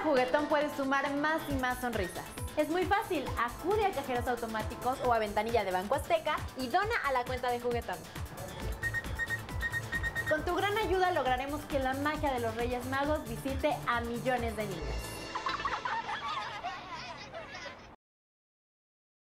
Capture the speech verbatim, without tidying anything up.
Juguetón puedes sumar más y más sonrisas. Es muy fácil, acude a cajeros automáticos o a ventanilla de Banco Azteca y dona a la cuenta de Juguetón. Con tu gran ayuda lograremos que la magia de los Reyes Magos visite a millones de niños.